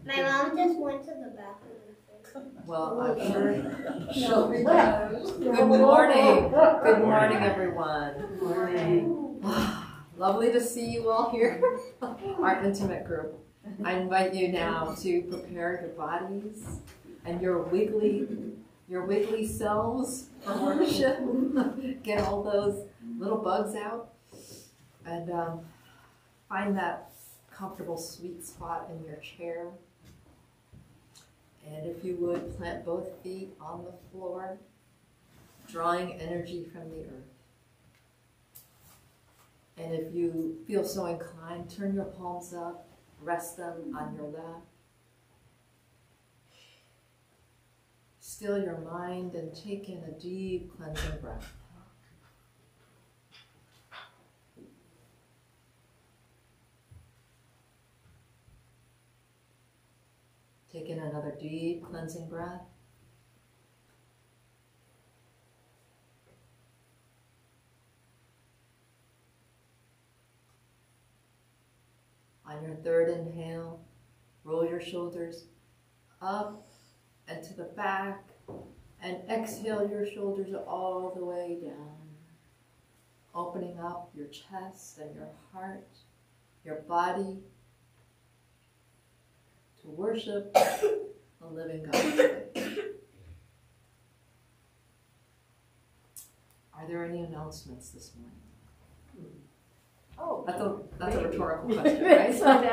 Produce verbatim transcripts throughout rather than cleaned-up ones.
My mom just went to the bathroom. Well, I'm sure she'll be back. Good morning. Good morning, everyone. Good morning. Lovely to see you all here, our intimate group. I invite you now to prepare your bodies and your wiggly, your wiggly selves for worship. Get all those little bugs out and um, find that comfortable sweet spot in your chair. And if you would, plant both feet on the floor, drawing energy from the earth. And if you feel so inclined, turn your palms up, rest them on your lap. Still your mind and take in a deep cleansing breath. Take in another deep cleansing breath. On your third inhale, roll your shoulders up and to the back, and exhale your shoulders all the way down, opening up your chest and your heart, your body, to worship the living God. Are there any announcements this morning? Oh, that's a, that's a rhetorical question, right?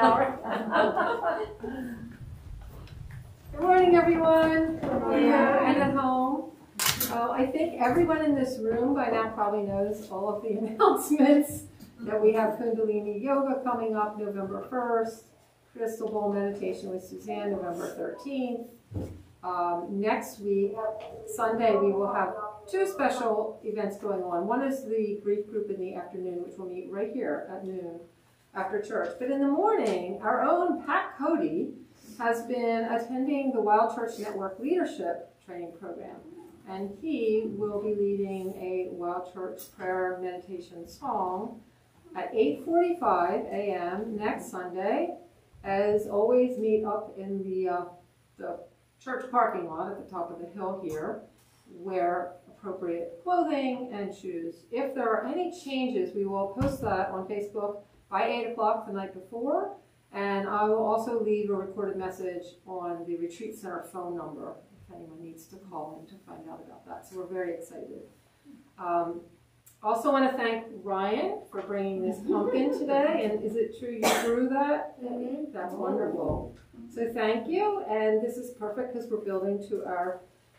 Good morning, everyone. Good morning. Yeah, and at home. Uh, I think everyone in this room by now probably knows all of the announcements that we have Kundalini Yoga coming up November first. Crystal Bowl Meditation with Suzanne, November thirteenth. Um, next week, Sunday, we will have two special events going on. One is the grief group in the afternoon, which will meet right here at noon after church. But in the morning, our own Pat Cody has been attending the Wild Church Network Leadership Training Program. And he will be leading a Wild Church prayer meditation song at eight forty-five a m next Sunday. As always, meet up in the, uh, the church parking lot at the top of the hill here. Wear appropriate clothing and shoes. If there are any changes, we will post that on Facebook by eight o'clock the night before. And I will also leave a recorded message on the Retreat Center phone number if anyone needs to call in to find out about that. So we're very excited. Um, Also want to thank Ryan for bringing this pumpkin today. And is it true you grew that? Mm-hmm. That's wonderful. So thank you. And this is perfect because we're building to our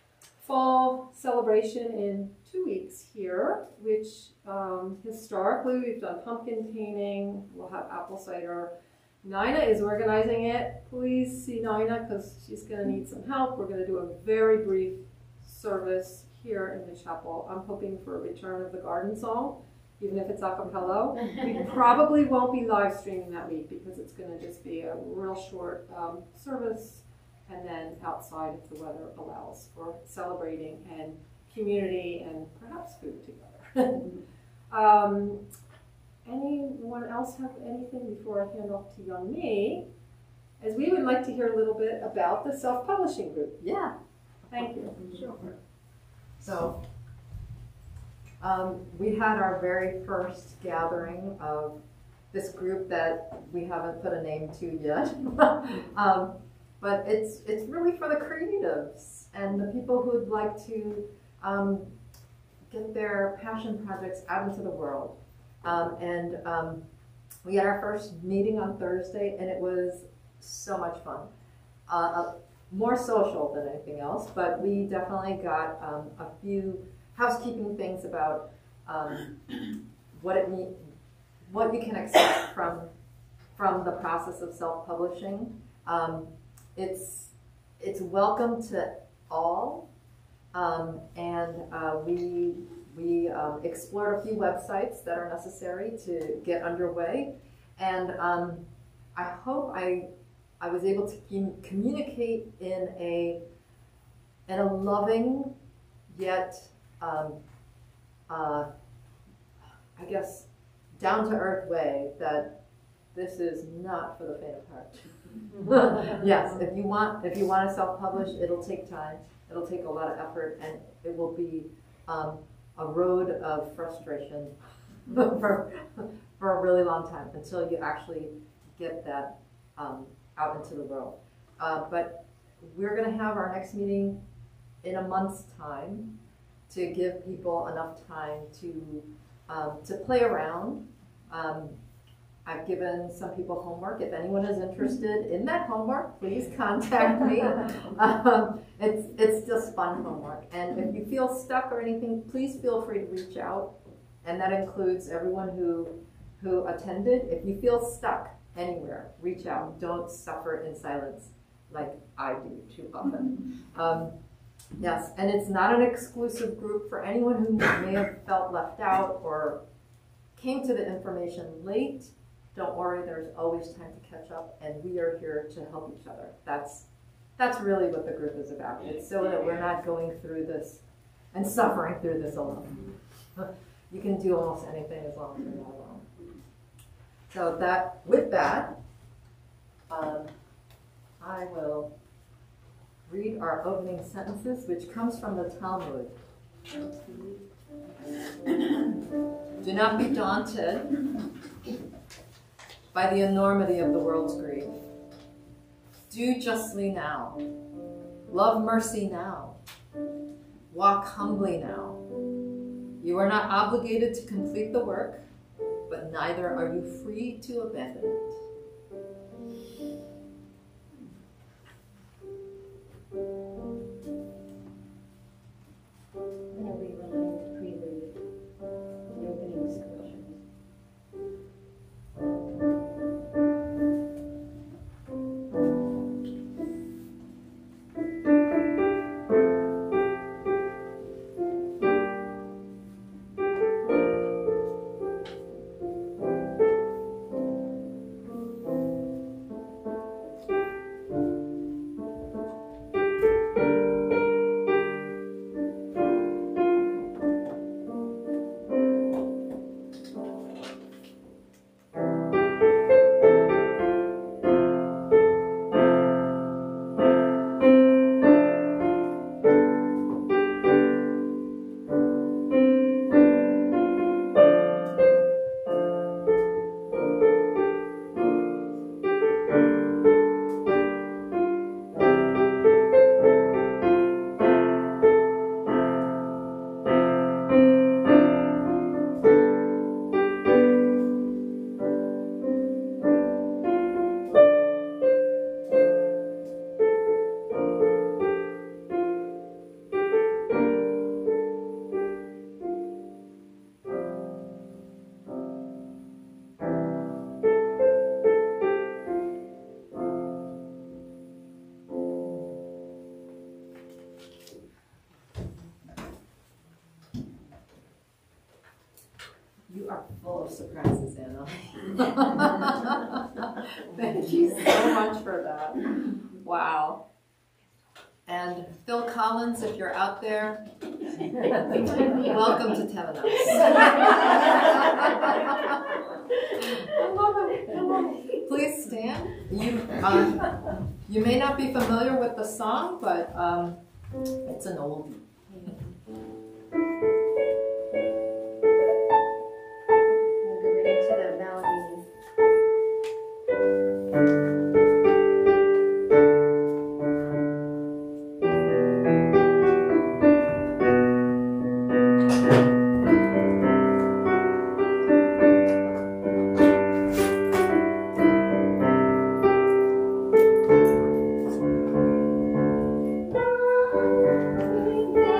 fall celebration in two weeks here, which um, historically we've done pumpkin painting. We'll have apple cider. Nina is organizing it. Please see Nina because she's going to need some help. We're going to do a very brief service here in the chapel. I'm hoping for a return of the garden song, even if it's a cappella. We probably won't be live streaming that week because it's going to just be a real short um, service, and then outside if the weather allows for celebrating and community and perhaps food together. um, anyone else have anything before I hand off to young me? As we would like to hear a little bit about the self-publishing group. Yeah. Thank you. Sure. So, um, we had our very first gathering of this group that we haven't put a name to yet. um, but it's it's really for the creatives and the people who'd like to um, get their passion projects out into the world. Um, and um, we had our first meeting on Thursday, and it was so much fun. Uh, more social than anything else, but we definitely got um, a few housekeeping things about um, what it mean, what you can expect from from the process of self-publishing. Um, it's it's welcome to all, um, and uh, we we um, explored a few websites that are necessary to get underway, and um, I hope I. I was able to communicate in a in a loving yet um, uh, I guess down to earth way that this is not for the faint of heart. Yes, if you want, if you want to self-publish, it'll take time. It'll take a lot of effort, and it will be um, a road of frustration for, for a really long time until you actually get that um, out into the world. Uh, but we're going to have our next meeting in a month's time to give people enough time to um, to play around. Um, I've given some people homework. If anyone is interested in that homework, please contact me. um, it's, it's just fun homework. And if you feel stuck or anything, please feel free to reach out. And that includes everyone who, who attended. If you feel stuck anywhere, reach out. Don't suffer in silence like I do too often. Um, yes, and it's not an exclusive group for anyone who may have felt left out or came to the information late. Don't worry, there's always time to catch up, and we are here to help each other. That's, that's really what the group is about. It's so that we're not going through this and suffering through this alone. You can do almost anything as long as you're not alone. So that, with that, um, I will read our opening sentences, which comes from the Talmud. Do not be daunted by the enormity of the world's grief. Do justly now. Love mercy now. Walk humbly now. You are not obligated to complete the work, but neither are you free to abandon it. I'm going to read one line to prelude the opening scriptures. You are full of surprises, Anna. Thank you so much for that. Wow. And Phil Collins, if you're out there, welcome to Temenos. I love it. I love it. Please stand. You, um, you may not be familiar with the song, but um, it's an oldie. To the melody. Thank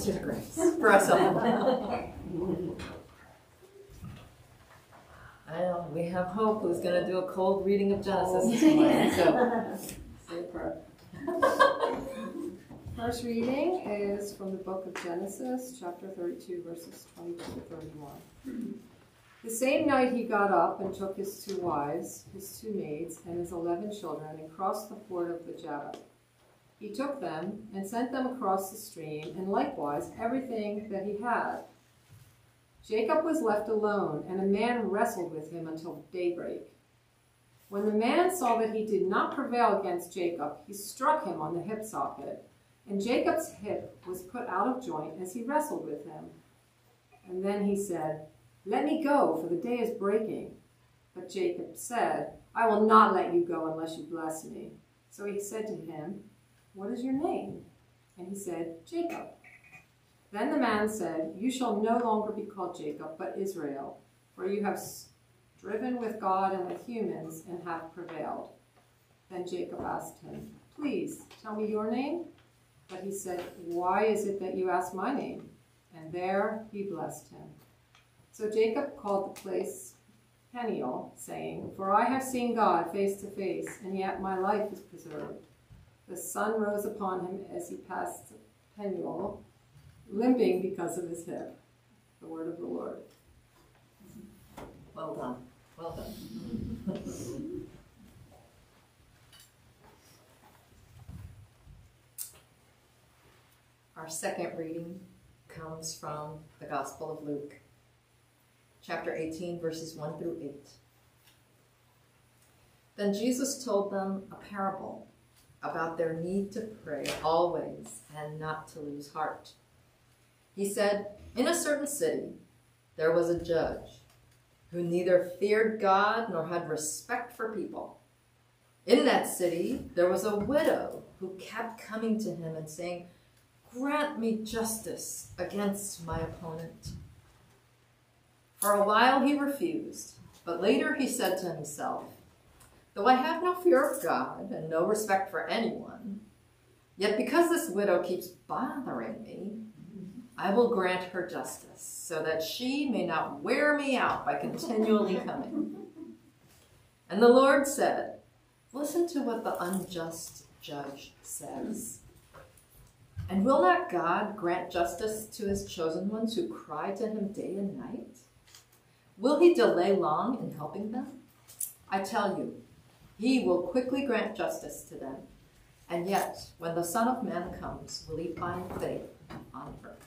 to the grace for us all. I know, we have Hope who's going to do a cold reading of Genesis this morning. So. Super. First reading is from the book of Genesis, chapter thirty-two, verses twenty-two to thirty-one. The same night he got up and took his two wives, his two maids, and his eleven children, and crossed the ford of the Jabbok. He took them and sent them across the stream, and likewise everything that he had. Jacob was left alone, and a man wrestled with him until daybreak. When the man saw that he did not prevail against Jacob, he struck him on the hip socket, and Jacob's hip was put out of joint as he wrestled with him. And then he said, "Let me go, for the day is breaking." But Jacob said, "I will not let you go unless you bless me." So he said to him, "What is your name?" And he said, "Jacob." Then the man said, "You shall no longer be called Jacob, but Israel, for you have striven with God and with humans and have prevailed." Then Jacob asked him, "Please tell me your name." But he said, "Why is it that you ask my name?" And there he blessed him. So Jacob called the place Peniel, saying, "For I have seen God face to face, and yet my life is preserved." The sun rose upon him as he passed Peniel, limping because of his hip. The word of the Lord. Well done. Well done. Our second reading comes from the Gospel of Luke, chapter eighteen, verses one through eight. Then Jesus told them a parable about their need to pray always and not to lose heart. He said, "In a certain city there was a judge who neither feared God nor had respect for people. In that city there was a widow who kept coming to him and saying, 'Grant me justice against my opponent.' For a while he refused, but later he said to himself, 'Though I have no fear of God and no respect for anyone, yet because this widow keeps bothering me, I will grant her justice, so that she may not wear me out by continually coming.' And the Lord said, 'Listen to what the unjust judge says. And will not God grant justice to his chosen ones who cry to him day and night? Will he delay long in helping them? I tell you, he will quickly grant justice to them. And yet, when the Son of Man comes, will he find faith on earth?'"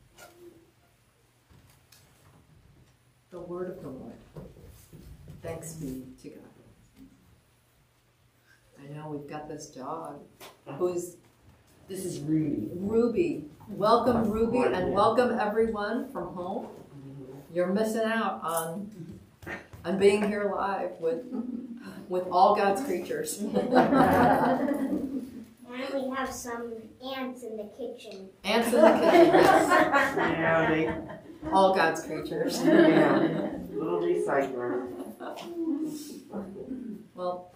The word of the Lord. Thanks be to God. I know we've got this dog who's, This is Ruby. Ruby. Welcome, Ruby, and welcome everyone from home. You're missing out on, on being here live with, with all God's creatures. And we have some ants in the kitchen. Ants in the kitchen, yes. Yeah, they, All God's creatures. yeah, little recycler. Well,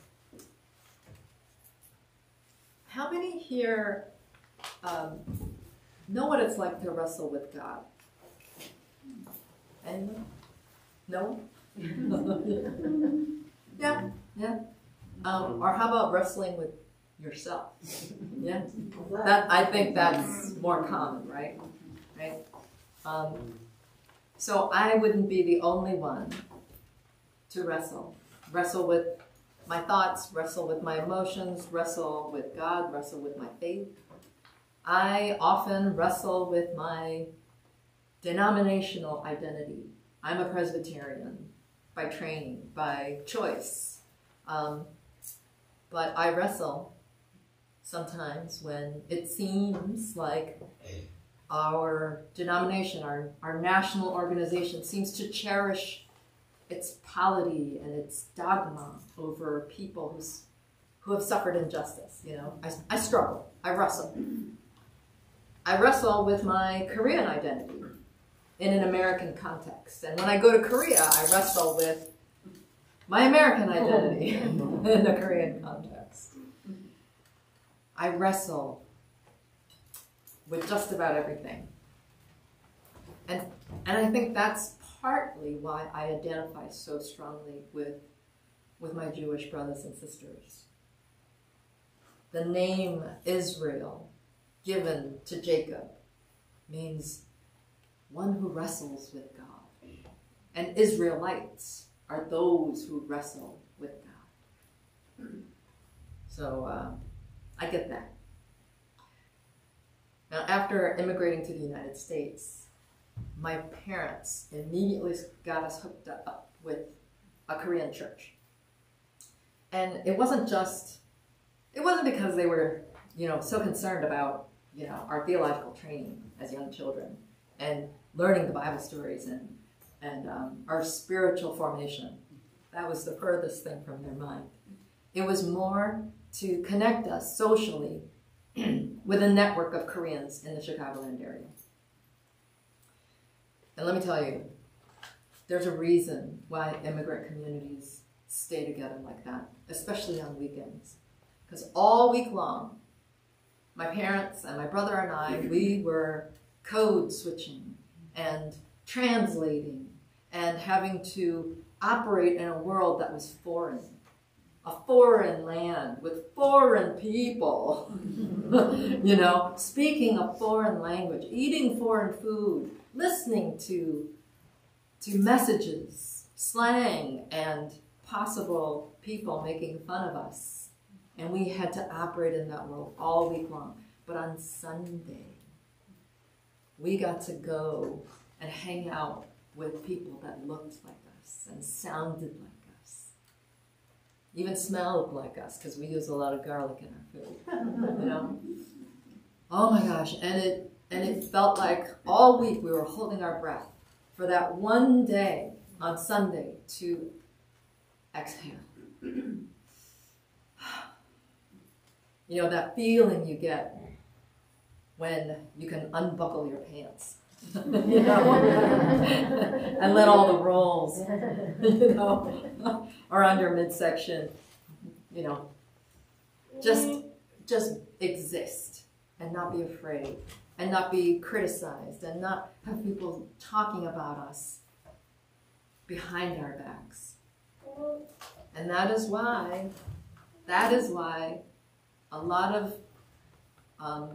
how many here um, know what it's like to wrestle with God? Anyone? No? Yeah, yeah. Um, or how about wrestling with yourself? Yeah. That, I think that's more common, right? Right? Um, so I wouldn't be the only one to wrestle. Wrestle with my thoughts, wrestle with my emotions, wrestle with God, wrestle with my faith. I often wrestle with my denominational identity. I'm a Presbyterian by training, by choice. Um, but I wrestle sometimes when it seems like our denomination, our, our national organization seems to cherish its polity and its dogma over people who's, who have suffered injustice. You know, I, I struggle, I wrestle. I wrestle with my Korean identity in an American context. And when I go to Korea, I wrestle with my American identity in the Korean context. I wrestle with just about everything. And, and I think that's partly why I identify so strongly with, with my Jewish brothers and sisters. The name Israel, given to Jacob, means one who wrestles with God. And Israelites are those who wrestle with God. So uh, I get that. Now, after immigrating to the United States, my parents immediately got us hooked up with a Korean church. And it wasn't just, it wasn't because they were, you know, so concerned about, you know, our theological training as young children and learning the Bible stories and, and um, our spiritual formation. That was the furthest thing from their mind. It was more to connect us socially with a network of Koreans in the Chicagoland area. And let me tell you, there's a reason why immigrant communities stay together like that, especially on weekends. Because all week long, my parents and my brother and I, we were code switching and translating and having to operate in a world that was foreign. A foreign land with foreign people, you know, speaking a foreign language, eating foreign food, listening to, to messages, slang, and possible people making fun of us. And we had to operate in that world all week long. But on Sunday, we got to go and hang out with people that looked like us and sounded like us. Even smelled like us, because we use a lot of garlic in our food, you know? Oh my gosh, and it, and it felt like all week we were holding our breath for that one day on Sunday to exhale. You know, that feeling you get when you can unbuckle your pants, you know, and let all the rolls, you know, around your midsection, you know, just, just exist and not be afraid and not be criticized and not have people talking about us behind our backs. And that is why, that is why a lot of um,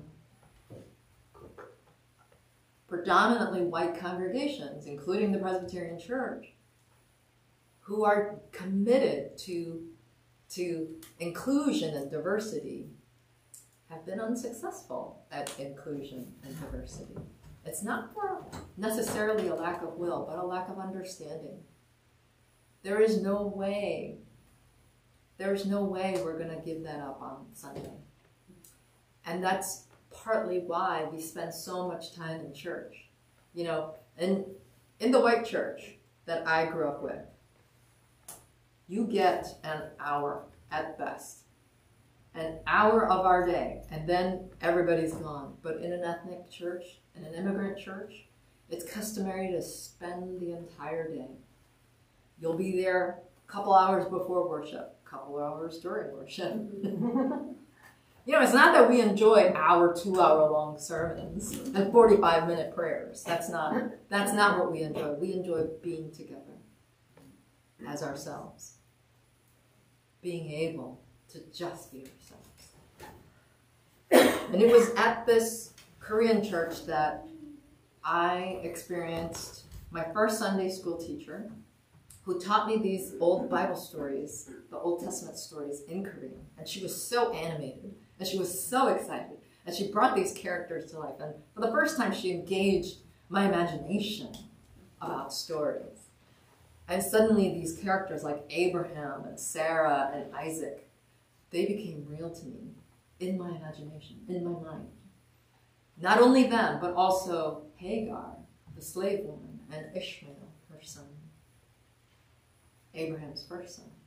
predominantly white congregations, including the Presbyterian Church, who are committed to, to inclusion and diversity, have been unsuccessful at inclusion and diversity. It's not for necessarily a lack of will, but a lack of understanding. There is no way, there's no way we're going to give that up on Sunday. And that's partly why we spend so much time in church. You know, in, in the white church that I grew up with, you get an hour at best. An hour of our day, and then everybody's gone. But in an ethnic church, in an immigrant church, it's customary to spend the entire day. You'll be there a couple hours before worship, a couple hours during worship. You know, it's not that we enjoy hour, two hour long sermons and forty-five minute prayers. That's not, that's not what we enjoy. We enjoy being together as ourselves. Being able to just be ourselves. And it was at this Korean church that I experienced my first Sunday school teacher, who taught me these old Bible stories, the Old Testament stories in Korean. And she was so animated, and she was so excited, and she brought these characters to life. And for the first time, she engaged my imagination about stories. And suddenly these characters like Abraham and Sarah and Isaac, they became real to me in my imagination, in my mind. Not only them, but also Hagar, the slave woman, and Ishmael, her son. Abraham's first son.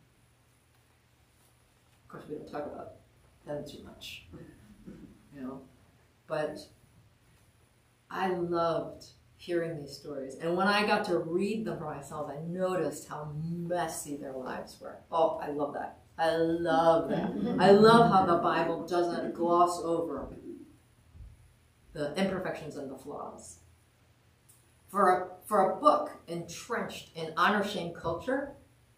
Of course, we don't talk about them too much, you know. But I loved hearing these stories. And when I got to read them for myself, I noticed how messy their lives were. Oh, I love that. I love that. I love how the Bible doesn't gloss over the imperfections and the flaws. For a, for a book entrenched in honor-shame culture,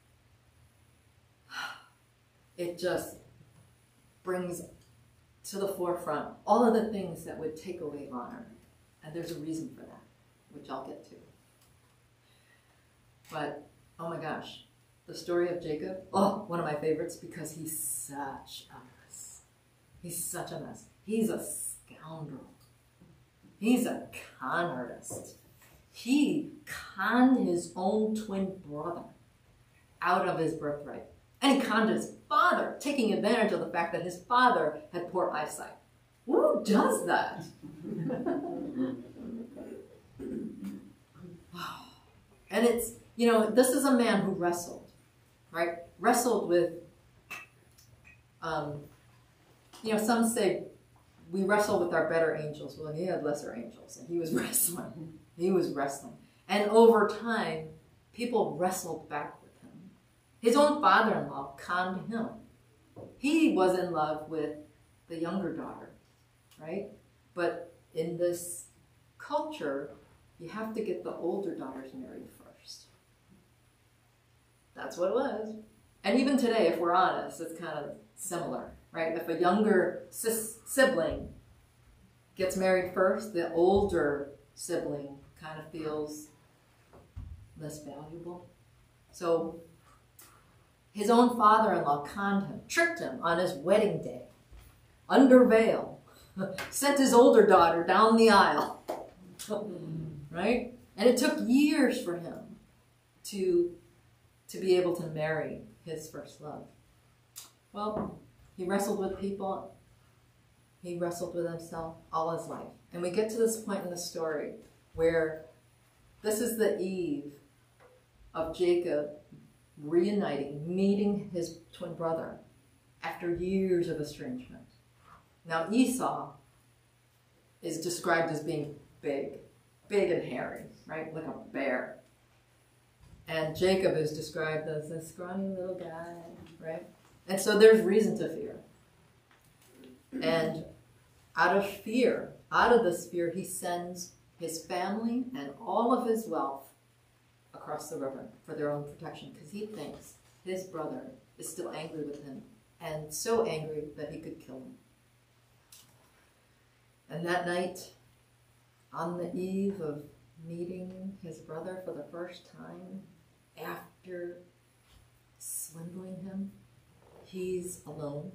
it just brings to the forefront all of the things that would take away honor. And there's a reason for that, which I'll get to. But, oh my gosh, the story of Jacob, oh, one of my favorites, because he's such a mess. He's such a mess. He's a scoundrel. He's a con artist. He conned his own twin brother out of his birthright. And he conned his father, taking advantage of the fact that his father had poor eyesight. Who does that? And it's, you know, this is a man who wrestled, right? Wrestled with, um, you know, some say we wrestle with our better angels. Well, he had lesser angels, and he was wrestling. He was wrestling. And over time, people wrestled back with him. His own father-in-law conned him. He was in love with the younger daughter, right? But in this culture, you have to get the older daughters married first. That's what it was. And even today, if we're honest, it's kind of similar, right? If a younger sis- sibling gets married first, the older sibling kind of feels less valuable. So his own father-in-law conned him, tricked him on his wedding day, under veil, sent his older daughter down the aisle, right? And it took years for him to, to be able to marry his first love. Well, he wrestled with people. He wrestled with himself all his life. And we get to this point in the story where this is the eve of Jacob reuniting, meeting his twin brother after years of estrangement. Now Esau is described as being big, big and hairy, right? Like a bear. And Jacob is described as a scrawny little guy, right? And so there's reason to fear. And out of fear, out of this fear, he sends his family and all of his wealth across the river for their own protection, because he thinks his brother is still angry with him, and so angry that he could kill him. And that night, on the eve of meeting his brother for the first time, after swindling him, he's alone.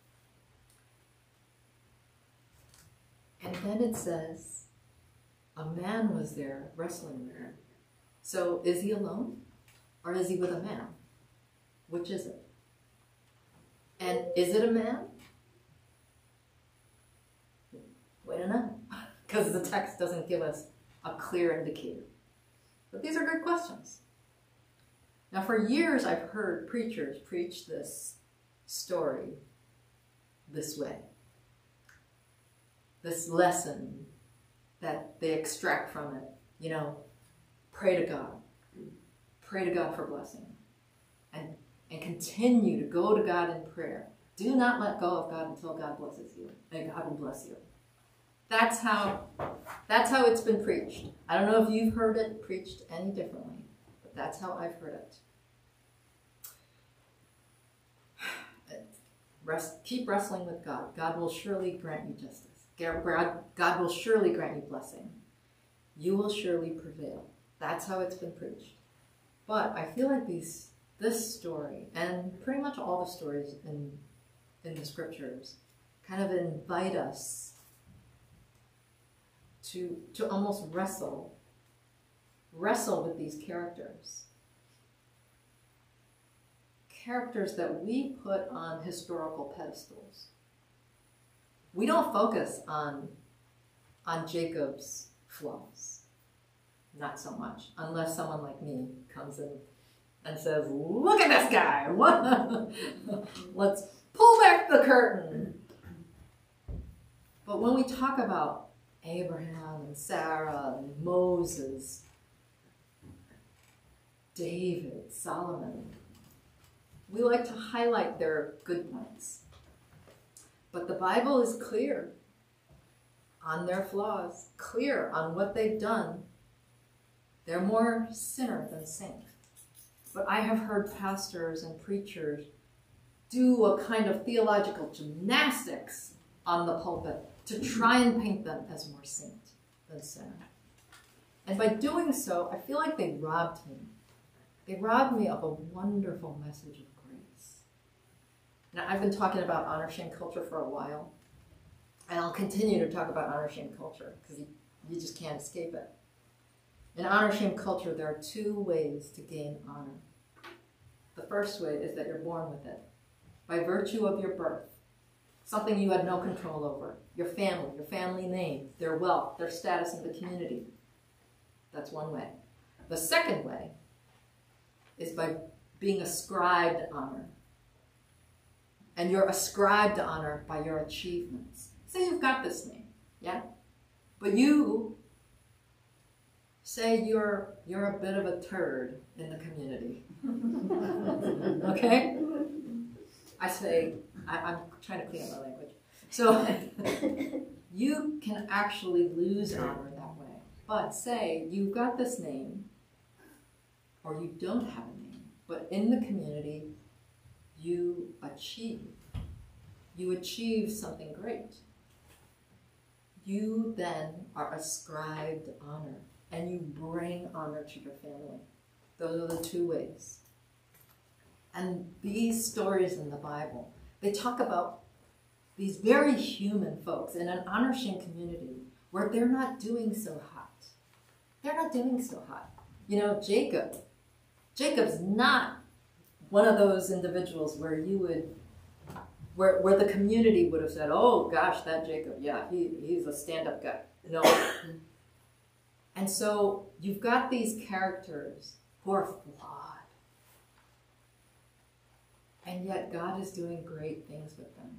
And then it says, a man was there wrestling with him. So is he alone? Or is he with a man? Which is it? And is it a man? We don't know, because the text doesn't give us a clear indicator. But these are good questions. Now, for years, I've heard preachers preach this story this way. This lesson that they extract from it. You know, pray to God. Pray to God for blessing. And, and continue to go to God in prayer. Do not let go of God until God blesses you. And God will bless you. That's how, that's how it's been preached. I don't know if you've heard it preached any differently, but that's how I've heard it. Rest, keep wrestling with God. God will surely grant you justice. God, God will surely grant you blessing. You will surely prevail. That's how it's been preached. But I feel like these, this story, and pretty much all the stories in, in the scriptures, kind of invite us to, to almost wrestle, wrestle with these characters. Characters that we put on historical pedestals. We don't focus on, on Jacob's flaws. Not so much, unless someone like me comes in and says, look at this guy. What? Let's pull back the curtain. But when we talk about Abraham and Sarah and Moses, David, Solomon, we like to highlight their good points. But the Bible is clear on their flaws, clear on what they've done They're more sinner than saint. But I have heard pastors and preachers do a kind of theological gymnastics on the pulpit to try and paint them as more saint than sinner. And by doing so, I feel like they robbed me. They robbed me of a wonderful message of grace. Now, I've been talking about honor shame culture for a while, and I'll continue to talk about honor shame culture because you, you just can't escape it. In honor shame culture, there are two ways to gain honor. The first way is that you're born with it, by virtue of your birth, something you had no control over, your family, your family name, their wealth, their status in the community. That's one way. The second way is by being ascribed honor. And you're ascribed honor by your achievements. Say you've got this name, yeah? But you say you're you're a bit of a turd in the community. Okay? I say, I, I'm trying to clean up my language. So you can actually lose honor that way. But say you've got this name, or you don't have a name, but in the community you achieve. You achieve something great. You then are ascribed honor, and you bring honor to your family. Those are the two ways. And these stories in the Bible, they talk about these very human folks in an honor shame community where they're not doing so hot. They're not doing so hot. You know, Jacob, Jacob's not one of those individuals where you would, where, where the community would have said, oh gosh, that Jacob, yeah, he, he's a stand-up guy. No. And so you've got these characters who are flawed. And yet God is doing great things with them.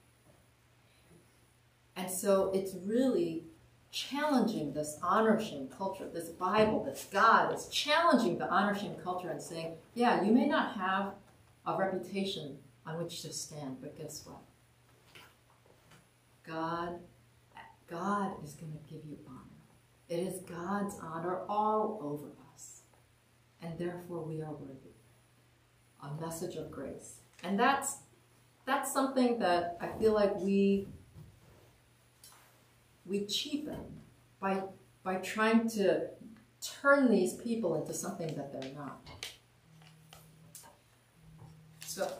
And so it's really challenging this honor shame culture, this Bible, this God is challenging the honor shame culture and saying, yeah, you may not have a reputation on which to stand, but guess what? God, God is going to give you honor. It is God's honor all over us. And therefore we are worthy. A message of grace. And that's that's something that I feel like we we cheapen by by trying to turn these people into something that they're not. So,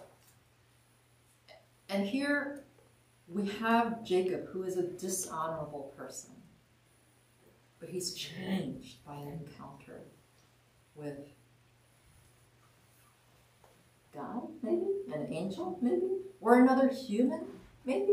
and here we have Jacob, who is a dishonorable person, but he's changed by an encounter with God, maybe? An angel, maybe? Or another human, maybe?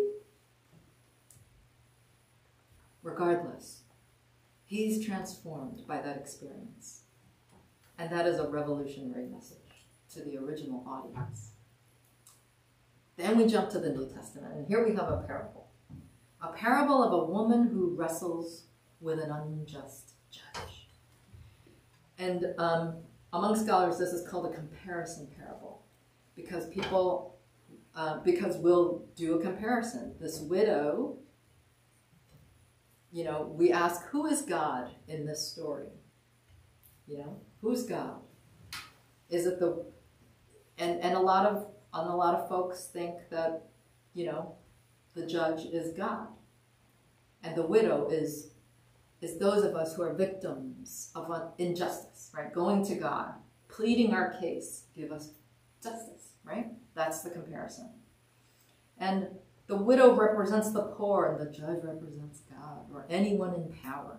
Regardless, he's transformed by that experience. And that is a revolutionary message to the original audience. Then we jump to the New Testament, and here we have a parable. A parable of a woman who wrestles with an unjust judge. And um, among scholars, this is called a comparison parable. Because people, uh, because we'll do a comparison. This widow, you know, we ask, who is God in this story? You know, who's God? Is it the, and, and a lot of, and a lot of folks think that, you know, the judge is God. And the widow is, is those of us who are victims of injustice, right? Going to God, pleading our case, give us justice. Right? That's the comparison. And the widow represents the poor and the judge represents God or anyone in power.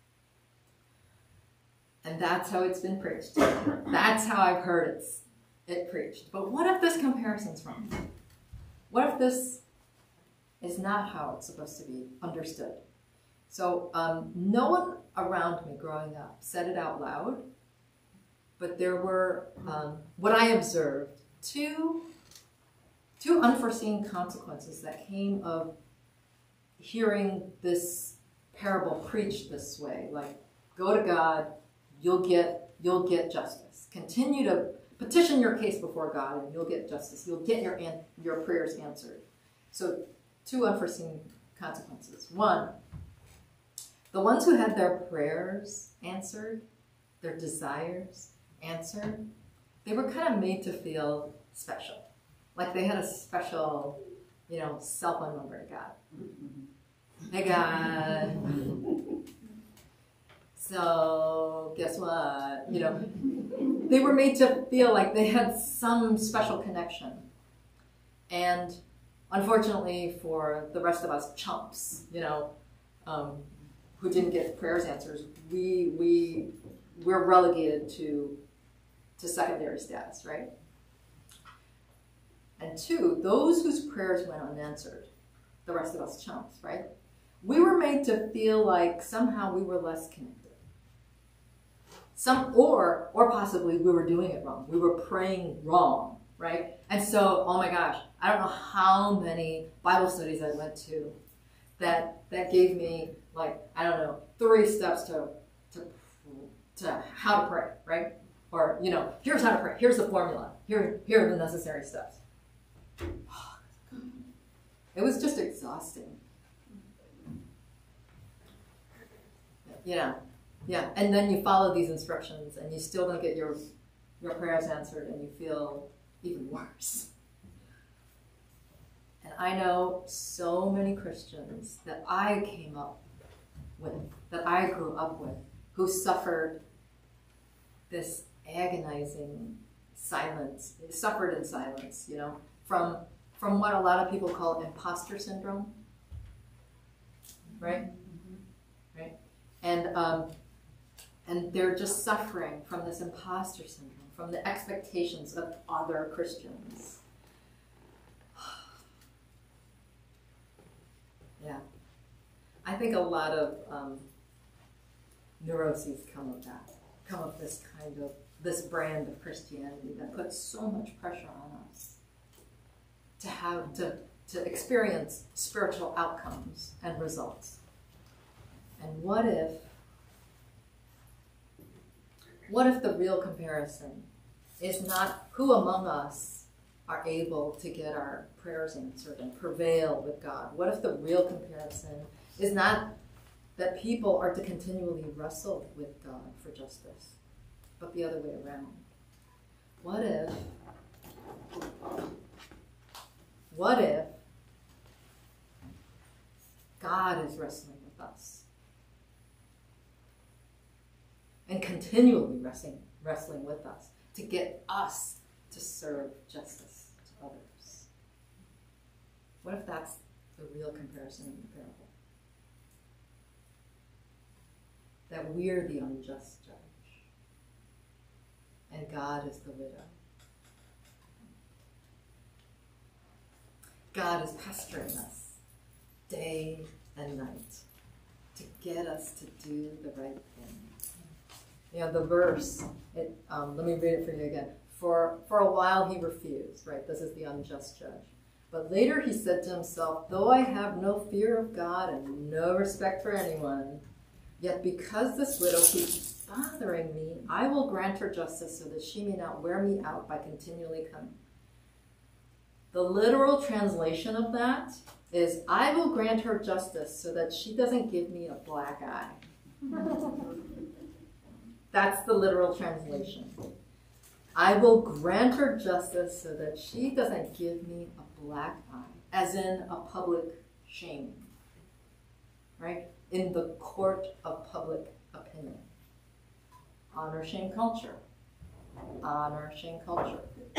And that's how it's been preached. That's how I've heard it, it preached. But what if this comparison's wrong? What if this is not how it's supposed to be understood? So um, no one around me growing up said it out loud, but there were, um, what I observed, Two, two unforeseen consequences that came of hearing this parable preached this way. Like, go to God, you'll get, you'll get justice. Continue to petition your case before God and you'll get justice. You'll get your, an, your prayers answered. So two unforeseen consequences. One, the ones who had their prayers answered their desires answered, they were kind of made to feel special. Like they had a special, you know, cell phone number to God. Hey God. So guess what? You know, they were made to feel like they had some special connection. And unfortunately for the rest of us chumps, you know, um, who didn't get prayers answers, we we we're relegated to to secondary status, right? And two, those whose prayers went unanswered, the rest of us chumps, right? We were made to feel like somehow we were less connected. Some, or, or possibly we were doing it wrong. We were praying wrong, right? And so, oh my gosh, I don't know how many Bible studies I went to that that gave me like, I don't know, three steps to to to how to pray, right? Or, you know, here's how to pray. Here's the formula. Here, here are the necessary steps. It was just exhausting. You know, yeah. And then you follow these instructions and you still don't get your, your prayers answered and you feel even worse. And I know so many Christians that I came up with, that I grew up with, who suffered this agonizing silence, suffered in silence, you know, from from what a lot of people call imposter syndrome, right? Mm-hmm. Right? And um, and they're just suffering from this imposter syndrome, from the expectations of other Christians. Yeah. I think a lot of um, neuroses come of that, come of this kind of, this brand of Christianity that puts so much pressure on us to have, to, to experience spiritual outcomes and results. And what if, what if the real comparison is not who among us are able to get our prayers answered and prevail with God? What if the real comparison is not that people are to continually wrestle with God for justice, but the other way around? What if, what if God is wrestling with us and continually wrestling, wrestling with us to get us to serve justice to others? What if that's the real comparison in the parable? That we're the unjust judge, and God is the widow. God is pestering us day and night to get us to do the right thing. You know, the verse, it, um, let me read it for you again. For, for a while he refused, right? This is the unjust judge. But later he said to himself, though I have no fear of God and no respect for anyone, yet because this widow keeps bothering me, I will grant her justice so that she may not wear me out by continually coming. The literal translation of that is, I will grant her justice so that she doesn't give me a black eye. That's the literal translation. I will grant her justice so that she doesn't give me a black eye, as in a public shame, right? In the court of public opinion. Honor, shame culture. Honor, shame culture.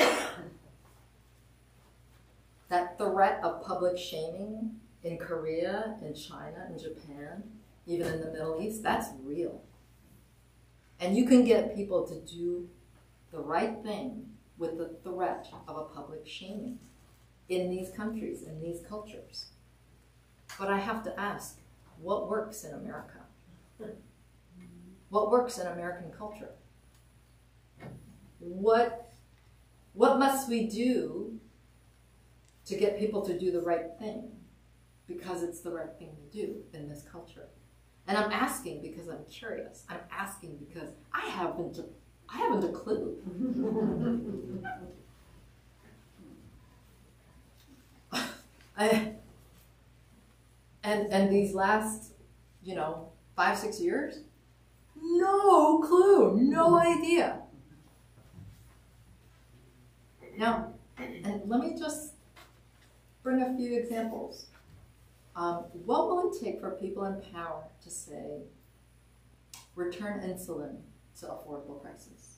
That threat of public shaming in Korea, in China, in Japan, even in the Middle East, that's real. And you can get people to do the right thing with the threat of a public shaming in these countries, in these cultures. But I have to ask, what works in America? What works in American culture? What, what must we do to get people to do the right thing? Because it's the right thing to do in this culture. And I'm asking because I'm curious. I'm asking because I haven't a, I haven't a clue. I, and and these last, you know, five, six years, No clue, no idea. Now, and let me just bring a few examples. Um, what will it take for people in power to say, return insulin to affordable prices?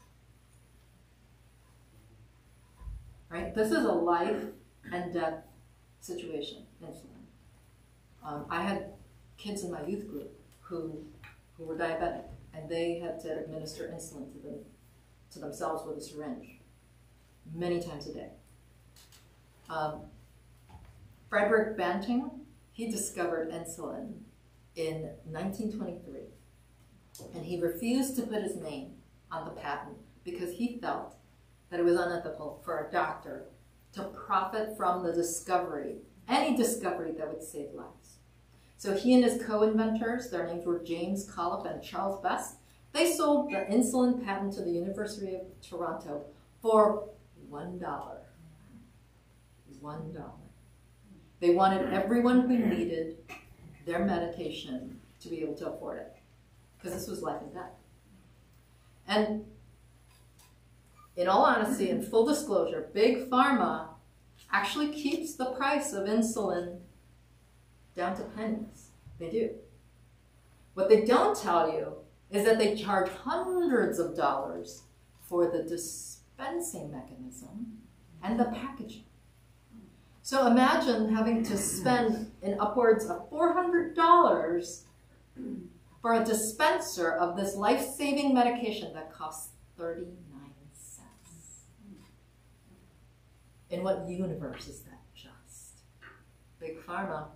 Right? This is a life and death situation, insulin. Um, I had kids in my youth group who, who were diabetic, and they had to administer insulin to them, to themselves with a syringe many times a day. Um, Frederick Banting, he discovered insulin in nineteen twenty-three, and he refused to put his name on the patent because he felt that it was unethical for a doctor to profit from the discovery, any discovery that would save lives. So he and his co-inventors, their names were James Collip and Charles Best, they sold the insulin patent to the University of Toronto for one dollar. One dollar. They wanted everyone who needed their medication to be able to afford it, because this was life and death. And in all honesty and full disclosure, Big Pharma actually keeps the price of insulin down to pennies. They do. What they don't tell you is that they charge hundreds of dollars for the dispensing mechanism and the packaging. So imagine having to spend in upwards of four hundred dollars for a dispenser of this life-saving medication that costs thirty-nine cents. In what universe is that just? Big Pharma.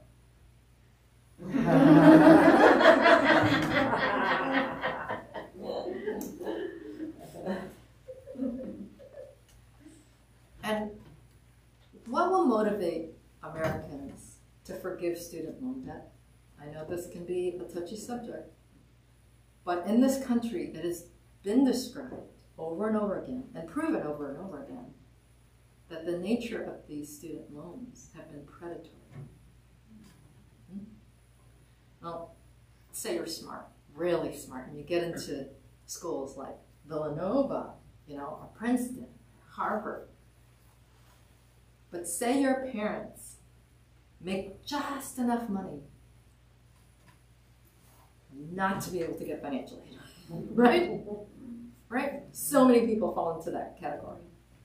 And what will motivate Americans to forgive student loan debt? I know this can be a touchy subject, but in this country it has been described over and over again and proven over and over again that the nature of these student loans have been predatory. Hmm? Well, say you're smart, really smart, and you get into schools like Villanova, you know, or Princeton, Harvard. But say your parents make just enough money not to be able to get financial aid, right? Right? So many people fall into that category.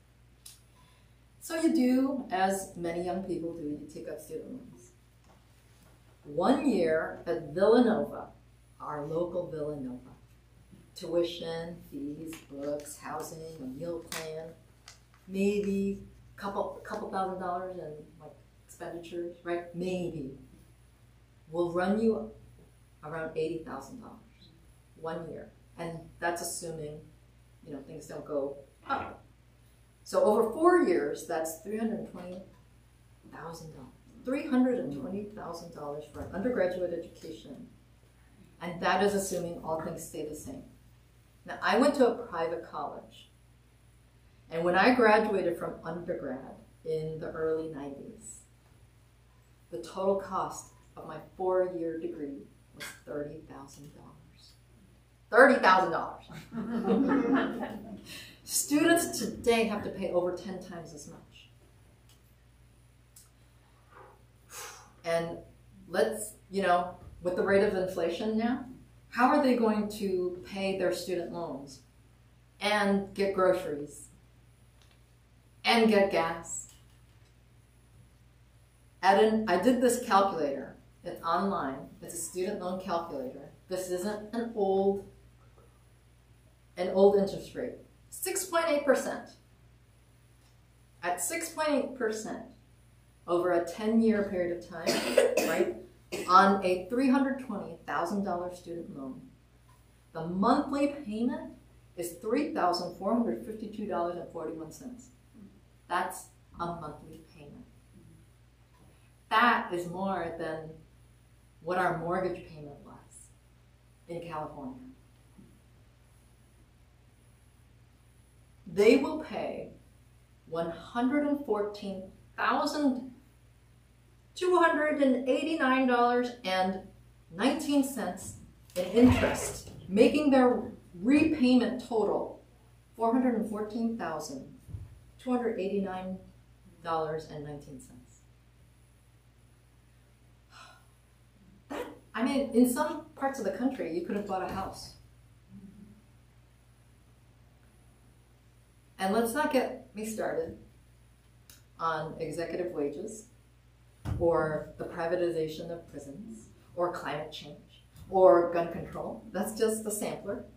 So you do, as many young people do, you take out student loans. One year at Villanova, our local Villanova, tuition, fees, books, housing, a meal plan, maybe a couple, couple thousand dollars in like expenditures, right? Maybe will run you around eighty thousand dollars one year. And that's assuming, you know, things don't go up. So over four years, that's three hundred twenty thousand dollars. three hundred twenty thousand dollars for an undergraduate education. And that is assuming all things stay the same. Now, I went to a private college. And when I graduated from undergrad in the early nineties, the total cost of my four-year degree was thirty thousand dollars. thirty thousand dollars. Students today have to pay over ten times as much. And let's, you know, with the rate of inflation now, how are they going to pay their student loans and get groceries and get gas? At an, I did this calculator. It's online. It's a student loan calculator. This isn't an old, an old interest rate. six point eight percent. At six point eight percent over a ten-year period of time, right, on a three hundred twenty thousand dollars student loan, the monthly payment is three thousand four hundred fifty-two dollars and forty-one cents. That's a monthly payment. That is more than what our mortgage payment was in California. They will pay one hundred fourteen thousand two hundred eighty-nine dollars and nineteen cents in interest, making their repayment total four hundred fourteen thousand two hundred eighty-nine dollars and nineteen cents. That, I mean, in some parts of the country, you could have bought a house. And let's not get me started on executive wages, or the privatization of prisons, or climate change, or gun control. That's just the sampler.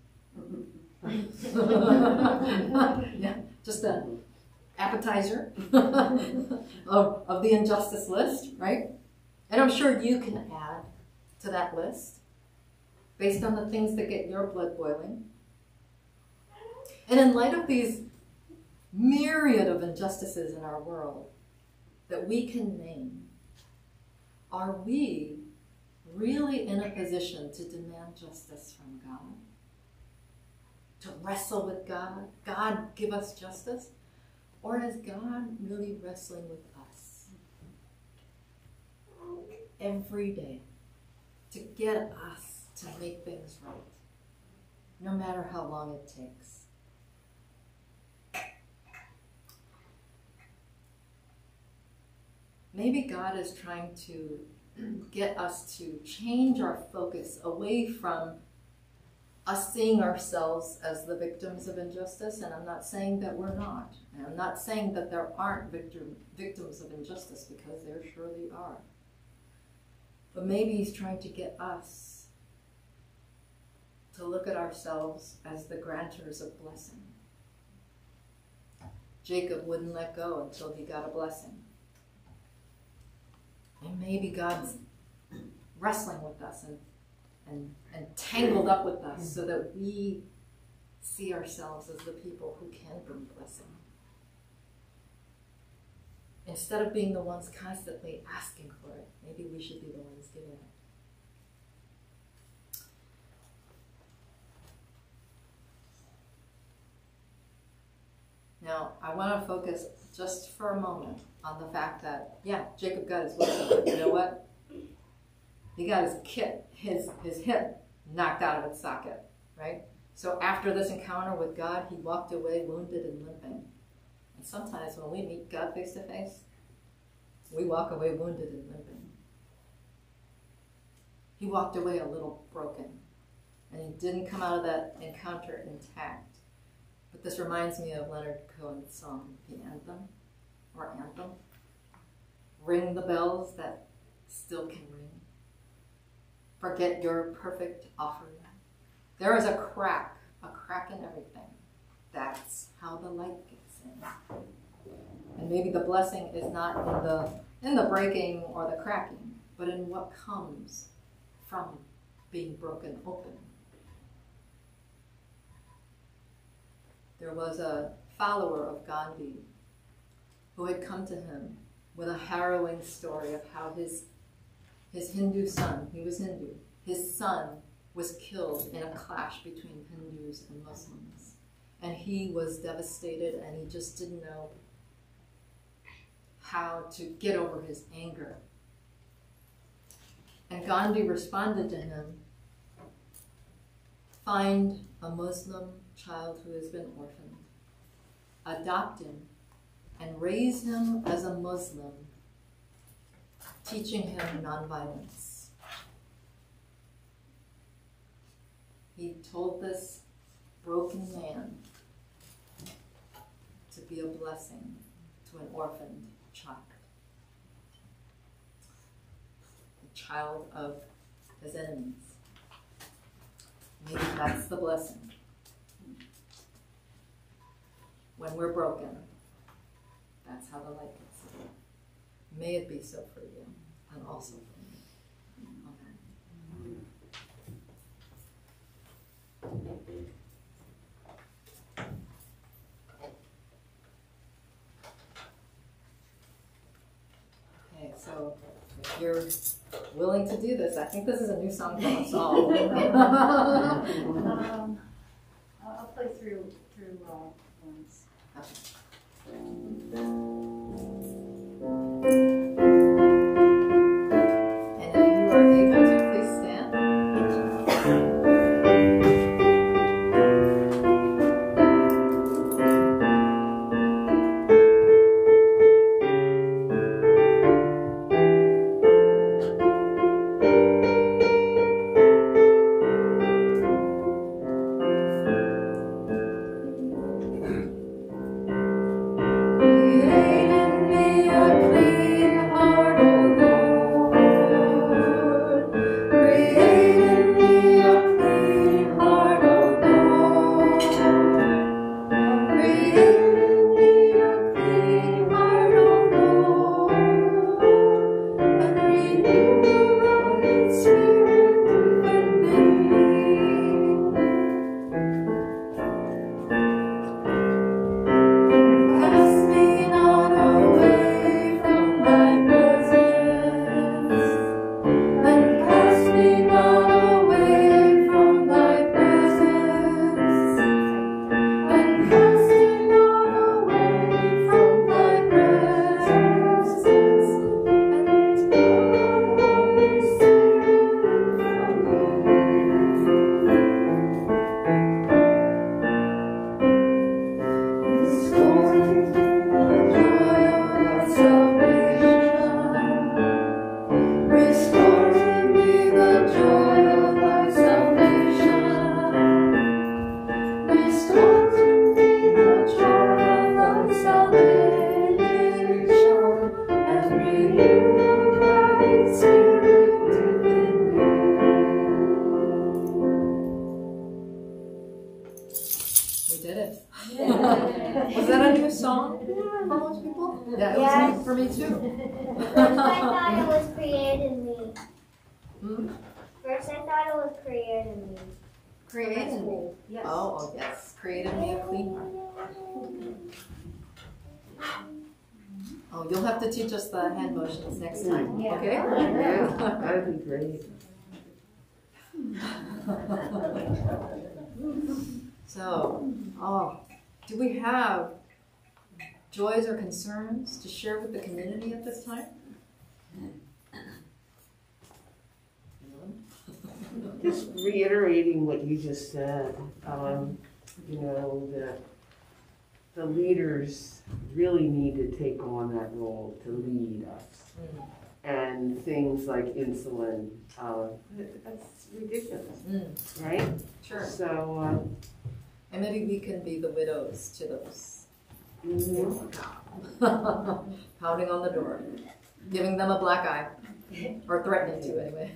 Yeah, just an appetizer of, of the injustice list, right? And I'm sure you can add to that list based on the things that get your blood boiling. And in light of these myriad of injustices in our world that we can name, are we really in a position to demand justice from God? To wrestle with God? God, give us justice? Or is God really wrestling with us every day to get us to make things right, no matter how long it takes? Maybe God is trying to get us to change our focus away from us seeing ourselves as the victims of injustice, and I'm not saying that we're not. And I'm not saying that there aren't victim, victims of injustice, because there surely are. But maybe he's trying to get us to look at ourselves as the grantors of blessing. Jacob wouldn't let go until he got a blessing. And maybe God's wrestling with us and, and, and tangled up with us so that we see ourselves as the people who can bring blessing. Instead of being the ones constantly asking for it, maybe we should be the ones giving it. Now, I want to focus just for a moment on the fact that, yeah, Jacob got his blessing. You know what? He got his kit, his, his hip knocked out of its socket, right? So after this encounter with God, he walked away wounded and limping. And sometimes when we meet God face to face, we walk away wounded and limping. He walked away a little broken, and he didn't come out of that encounter intact. But this reminds me of Leonard Cohen's song, The Anthem, or Anthem. Ring the bells that still can ring. Forget your perfect offering. There is a crack, a crack in everything. That's how the light gets in. And maybe the blessing is not in the, in the breaking or the cracking, but in what comes from being broken open. There was a follower of Gandhi who had come to him with a harrowing story of how his, his Hindu son, he was Hindu, his son was killed in a clash between Hindus and Muslims. And he was devastated, and he just didn't know how to get over his anger. And Gandhi responded to him, find a Muslim child who has been orphaned, adopt him, and raise him as a Muslim, teaching him nonviolence. He told this broken man to be a blessing to an orphaned child, the child of his enemies. Maybe that's the blessing. When we're broken, that's how the light gets in. May it be so for you, and also for me. Amen. Okay, so if you're willing to do this, I think this is a new song from us all. um, I'll play through through uh, ones. And if you are able to, please stand. writing a song for most people? Yeah, it Yes. was for me too. First I thought it was created me. Hmm? First I thought it was created me. Created me. Yes. Oh, oh, yes, created me a clean heart. Oh, you'll have to teach us the hand motions next time, Yeah. okay? Yeah, that'd be great. So, oh, do we have joys or concerns to share with the community at this time? Just reiterating what you just said, um, you know, that the leaders really need to take on that role to lead us. Mm. And things like insulin, uh, that's ridiculous, Mm, right? sure. So, uh, And maybe we can be the widows to those mhm. pounding on the door, giving them a black eye, or threatening to anyway.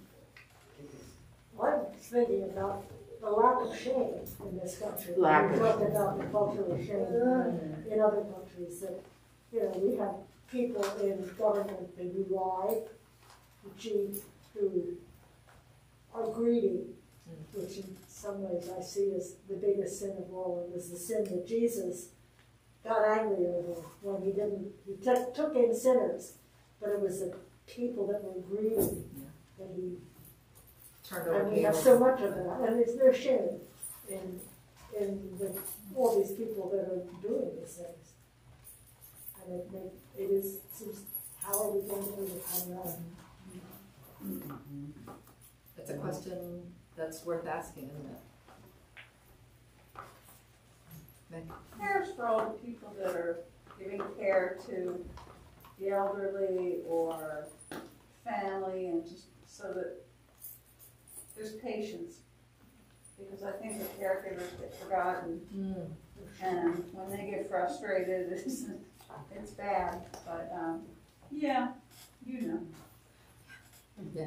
I'm thinking about the lack of shame in this country. Lack We of talked about the culture of shame in other countries that, you know, we have people in government who lie, who cheat, who are greedy, which in some ways I see as the biggest sin of all. It was the sin that Jesus got angry over when he didn't, he took, took in sinners, but it was the people that were greedy that he. Turned over And we have tables. so much of that, and it's their shame in, in the, all these people that are doing these things. And it make, it is, seems, how are we going to overcome that? It's a question that's worth asking, isn't it? Meg? Prayers for all the people that are giving care to the elderly or family, and just so that there's patience. Because I think the caregivers get forgotten, Mm. and when they get frustrated, it's, it's bad. But, um, yeah, you know. Yeah.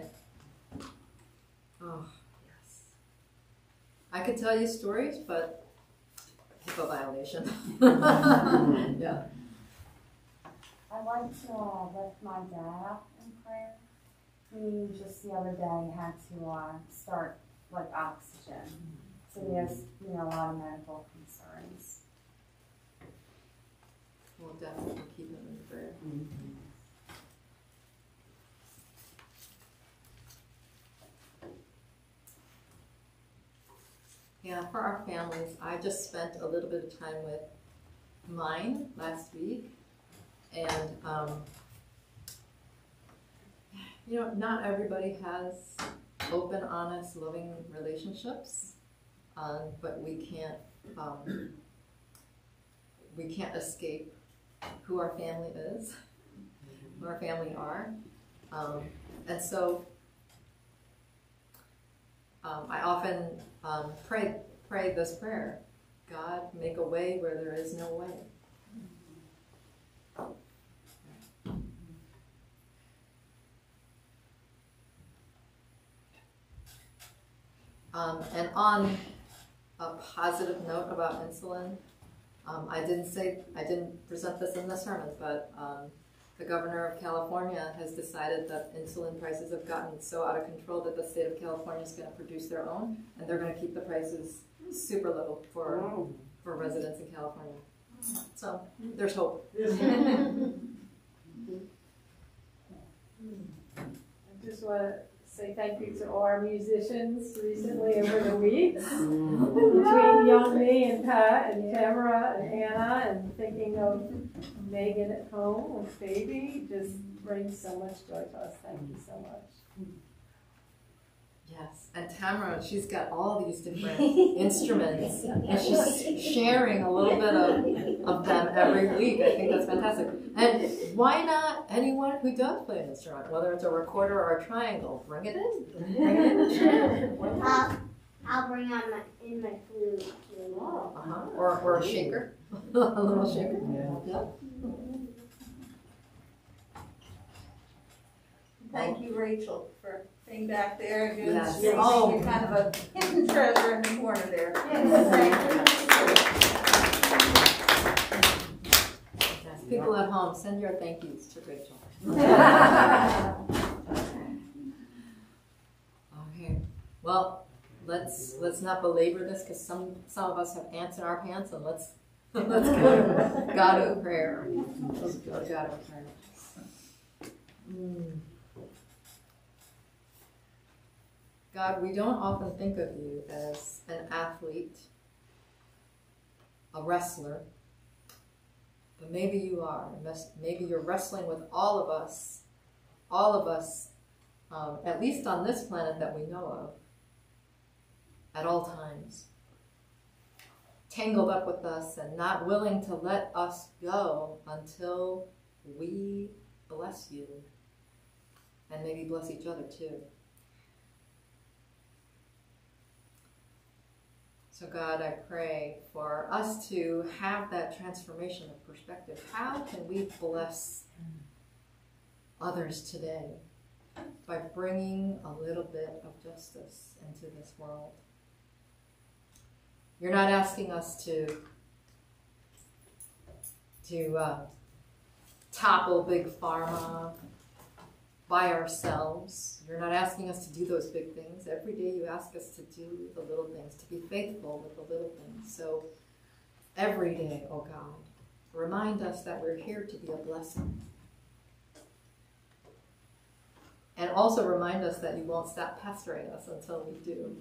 Oh, yes. I could tell you stories, but HIPAA violation. Yeah. I'd like to uh, lift my dad up in prayer. He just the other day had to uh, start like oxygen, so he has you know a lot of medical concerns. We'll definitely keep him in prayer. Yeah, for our families, I just spent a little bit of time with mine last week, and um, you know, not everybody has open, honest, loving relationships, um, but we can't um, we can't escape who our family is, who our family are, um, and so um, I often um, pray pray this prayer: God, make a way where there is no way. Um, and on a positive note about insulin, um, I didn't say, I didn't present this in the sermon, but um, the governor of California has decided that insulin prices have gotten so out of control that the state of California is going to produce their own, and they're going to keep the prices super low for for residents in California. So there's hope. I just want to say thank you to all our musicians recently over the weeks. Between young me and Pat and Tamara and Anna, and thinking of Megan at home with baby just brings so much joy to us. Thank you so much. Yes, and Tamara, she's got all these different instruments, and she's sharing a little bit of, of them every week. I think that's fantastic. And why not anyone who does play an instrument, whether it's a recorder or a triangle, bring it in. Bring it in the chair. I'll, I'll bring on my, in my flute too. Uh-huh. Or, or a shaker, a little shaker. Yeah. Thank you, Rachel, for being back there and doing Yes. this. Oh. You're kind of a hidden treasure in the corner there. Yes. Thank you. People at home, send your thank yous to Rachel. Okay, well, let's let's not belabor this because some some of us have ants in our pants, and let's let's go to God in prayer. Let's go to God in prayer. Mm. God, we don't often think of you as an athlete, a wrestler, but maybe you are. Maybe you're wrestling with all of us, all of us, um, at least on this planet that we know of, at all times, tangled up with us and not willing to let us go until we bless you and maybe bless each other too. So God, I pray for us to have that transformation of perspective. How can we bless others today? By bringing a little bit of justice into this world. You're not asking us to, to uh, topple big pharma by ourselves. You're not asking us to do those big things. Every day you ask us to do the little things, to be faithful with the little things. So every day, oh God, remind us that we're here to be a blessing. And also remind us that you won't stop pestering us until we do.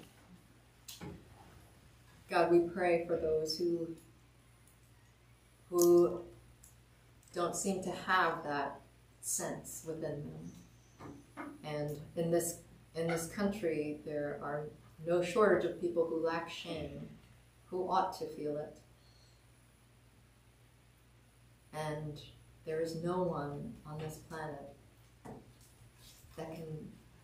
God, we pray for those who, who don't seem to have that sense within them. And in this in this country, there are no shortage of people who lack shame, who ought to feel it. And there is no one on this planet that can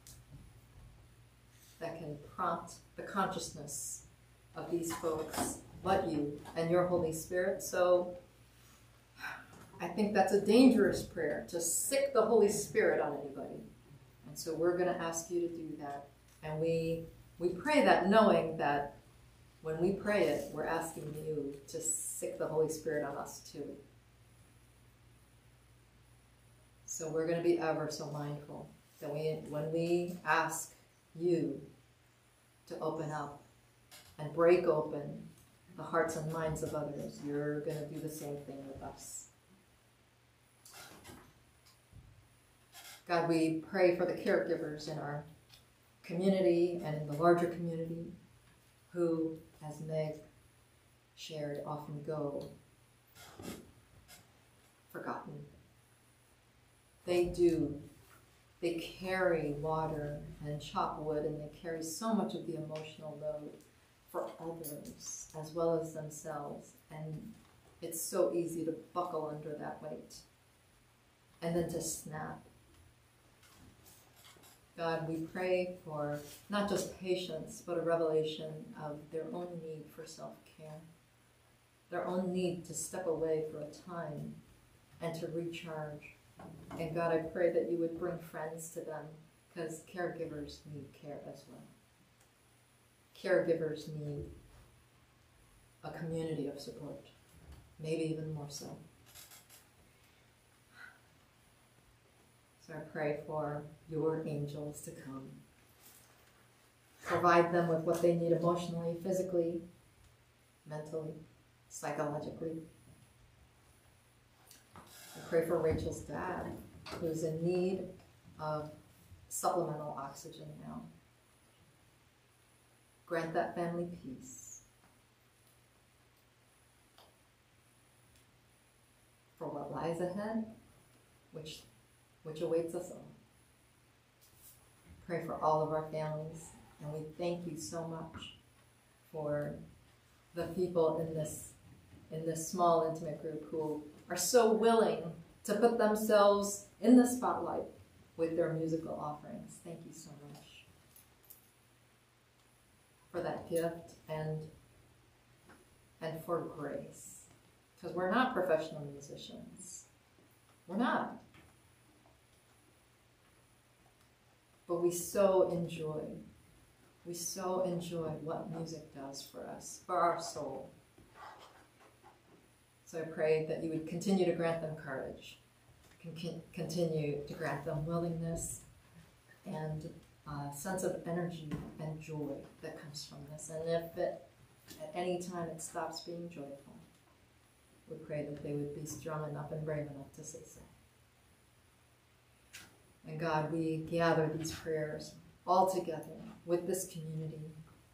that can prompt the consciousness of these folks but you and your Holy Spirit. So I think that's a dangerous prayer, to sick the Holy Spirit on anybody. And so we're going to ask you to do that. And we we pray that knowing that when we pray it, we're asking you to sick the Holy Spirit on us too. So we're going to be ever so mindful that we, when we ask you to open up and break open the hearts and minds of others, you're going to do the same thing with us. God, we pray for the caregivers in our community and in the larger community who, as Meg shared, often go forgotten. They do. They carry water and chop wood, and they carry so much of the emotional load for others as well as themselves. And it's so easy to buckle under that weight and then to snap. God, we pray for not just patience, but a revelation of their own need for self-care, their own need to step away for a time and to recharge. And God, I pray that you would bring friends to them, because caregivers need care as well. Caregivers need a community of support, maybe even more so. So I pray for your angels to come. Provide them with what they need emotionally, physically, mentally, psychologically. I pray for Rachel's dad, who's in need of supplemental oxygen now. Grant that family peace. For what lies ahead, which which awaits us all. Pray for all of our families, and we thank you so much for the people in this in this small, intimate group who are so willing to put themselves in the spotlight with their musical offerings. Thank you so much for that gift and and for grace, because we're not professional musicians. We're not. But we so enjoy, we so enjoy what music does for us, for our soul. So I pray that you would continue to grant them courage, con- continue to grant them willingness and a sense of energy and joy that comes from this. And if it, at any time it stops being joyful, we pray that they would be strong enough and brave enough to say so. And God, we gather these prayers all together with this community,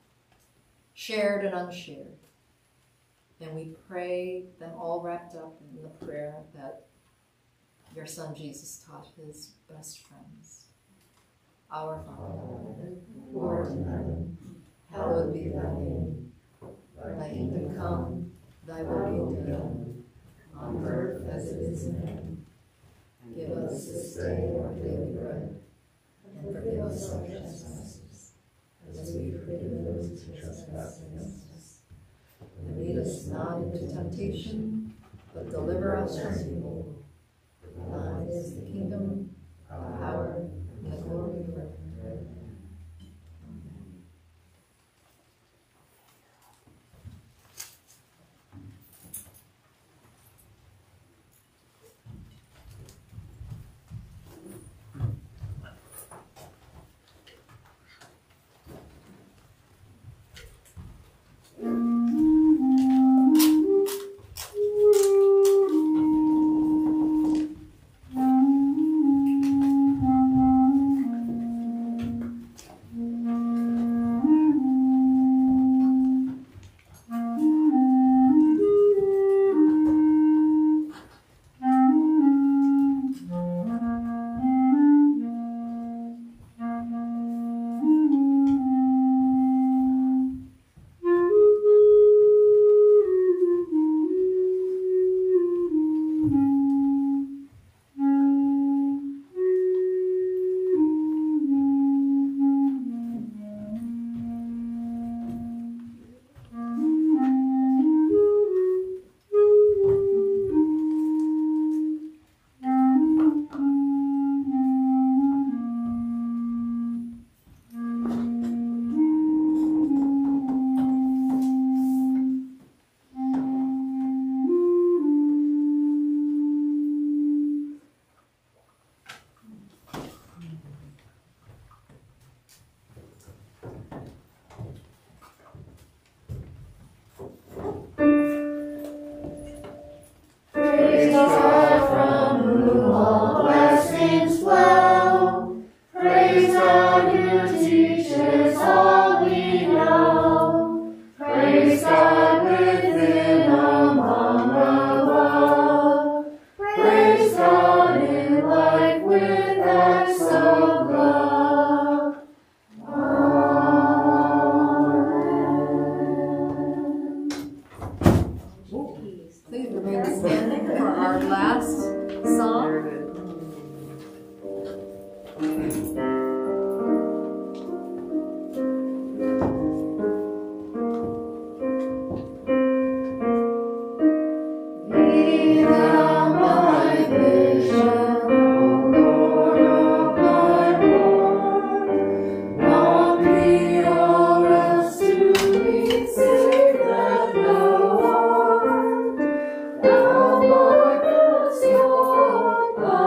shared and unshared. And we pray them all wrapped up in the prayer that your Son Jesus taught his best friends. Our Father, who art in heaven, hallowed be thy name. Thy kingdom come, thy will be done, on earth as it is in heaven. Give us this day our daily bread, and forgive us our trespasses, as we forgive those who trespass against us. And lead us not into temptation, but deliver us from evil. For thine is the kingdom, the power, and the glory forever. Amen. Oh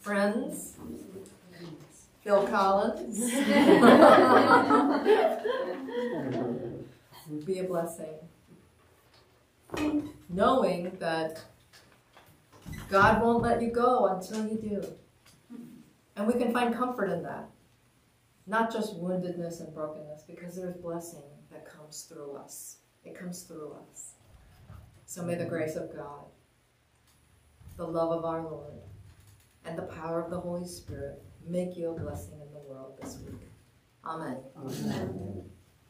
friends, Phil Collins. Be a blessing. Knowing that God won't let you go until you do. And we can find comfort in that. Not just woundedness and brokenness, because there's blessing that comes through us. It comes through us. So may the grace of God, the love of our Lord, and the power of the Holy Spirit make you a blessing in the world this week. Amen. Amen.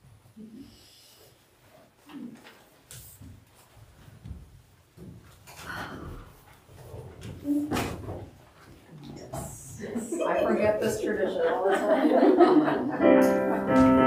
Yes. Yes. I forget this tradition all the time.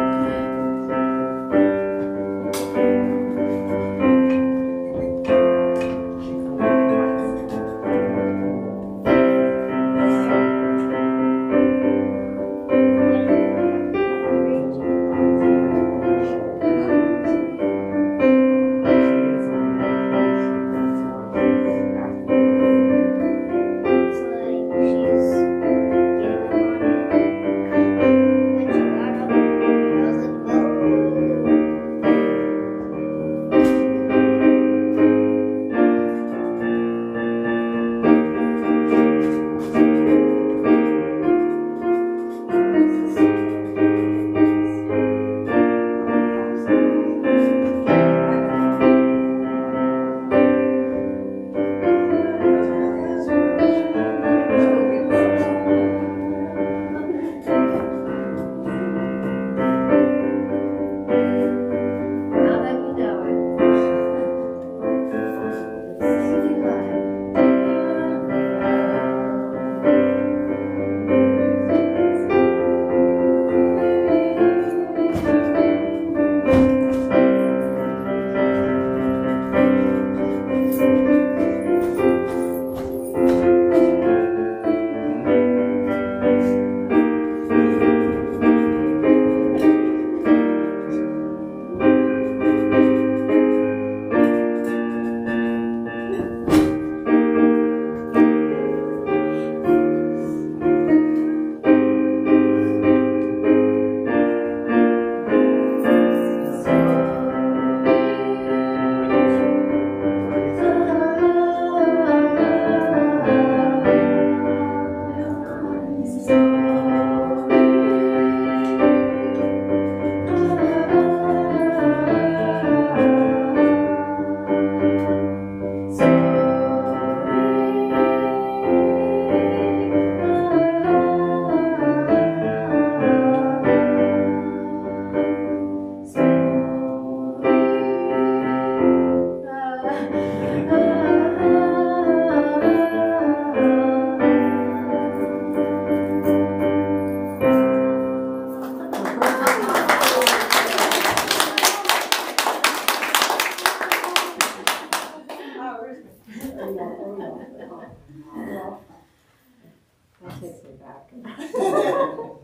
That takes me back.